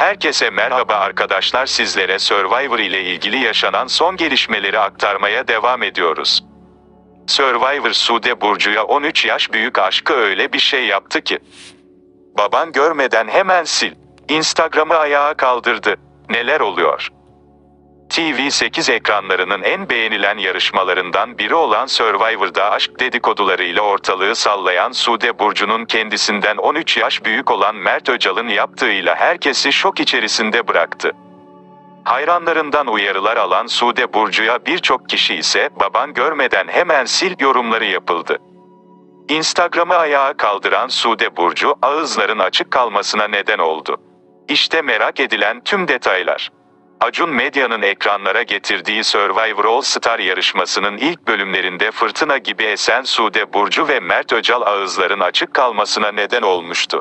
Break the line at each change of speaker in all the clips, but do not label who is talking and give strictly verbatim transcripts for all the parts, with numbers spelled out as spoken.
Herkese merhaba arkadaşlar, sizlere Survivor ile ilgili yaşanan son gelişmeleri aktarmaya devam ediyoruz. Survivor Sude Burcu'ya on üç yaş büyük aşkı öyle bir şey yaptı ki. Baban görmeden hemen sil. Instagram'ı ayağa kaldırdı. Neler oluyor? T V sekiz ekranlarının en beğenilen yarışmalarından biri olan Survivor'da aşk dedikodularıyla ortalığı sallayan Sude Burcu'nun kendisinden on üç yaş büyük olan Mert Öcal'ın yaptığıyla herkesi şok içerisinde bıraktı. Hayranlarından uyarılar alan Sude Burcu'ya birçok kişi ise "baban görmeden hemen sil" yorumları yapıldı. Instagram'ı ayağa kaldıran Sude Burcu, ağızların açık kalmasına neden oldu. İşte merak edilen tüm detaylar. Acun Medya'nın ekranlara getirdiği Survivor All Star yarışmasının ilk bölümlerinde fırtına gibi esen Sude Burcu ve Mert Öcal ağızların açık kalmasına neden olmuştu.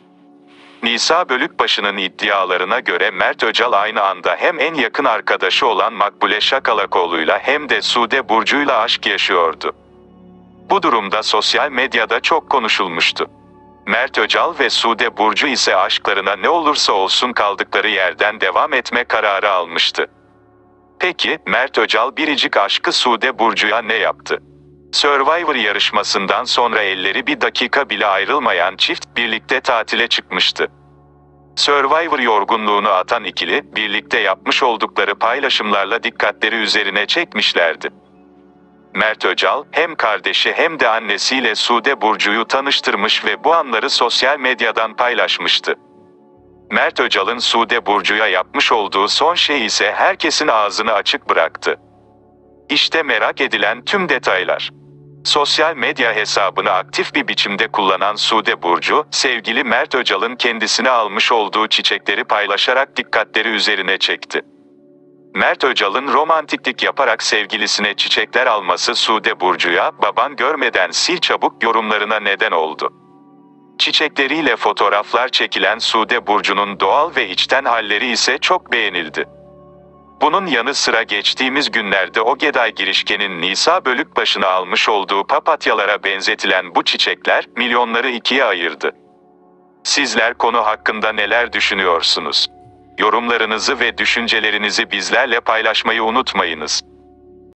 Nisa Bölükbaşı'nın iddialarına göre Mert Öcal aynı anda hem en yakın arkadaşı olan Makbule Şakalakoğlu'yla hem de Sude Burcu'yla aşk yaşıyordu. Bu durumda sosyal medyada çok konuşulmuştu. Mert Öcal ve Sude Burcu ise aşklarına ne olursa olsun kaldıkları yerden devam etme kararı almıştı. Peki, Mert Öcal biricik aşkı Sude Burcu'ya ne yaptı? Survivor yarışmasından sonra elleri bir dakika bile ayrılmayan çift, birlikte tatile çıkmıştı. Survivor yorgunluğunu atan ikili, birlikte yapmış oldukları paylaşımlarla dikkatleri üzerine çekmişlerdi. Mert Öcal, hem kardeşi hem de annesiyle Sude Burcu'yu tanıştırmış ve bu anları sosyal medyadan paylaşmıştı. Mert Öcal'ın Sude Burcu'ya yapmış olduğu son şey ise herkesin ağzını açık bıraktı. İşte merak edilen tüm detaylar. Sosyal medya hesabını aktif bir biçimde kullanan Sude Burcu, sevgili Mert Öcal'ın kendisine almış olduğu çiçekleri paylaşarak dikkatleri üzerine çekti. Mert Öcal'ın romantiklik yaparak sevgilisine çiçekler alması Sude Burcu'ya "baban görmeden sil çabuk" yorumlarına neden oldu. Çiçekleriyle fotoğraflar çekilen Sude Burcu'nun doğal ve içten halleri ise çok beğenildi. Bunun yanı sıra geçtiğimiz günlerde Ogeday girişkenin Nisa Bölükbaşı'na almış olduğu papatyalara benzetilen bu çiçekler milyonları ikiye ayırdı. Sizler konu hakkında neler düşünüyorsunuz? Yorumlarınızı ve düşüncelerinizi bizlerle paylaşmayı unutmayınız.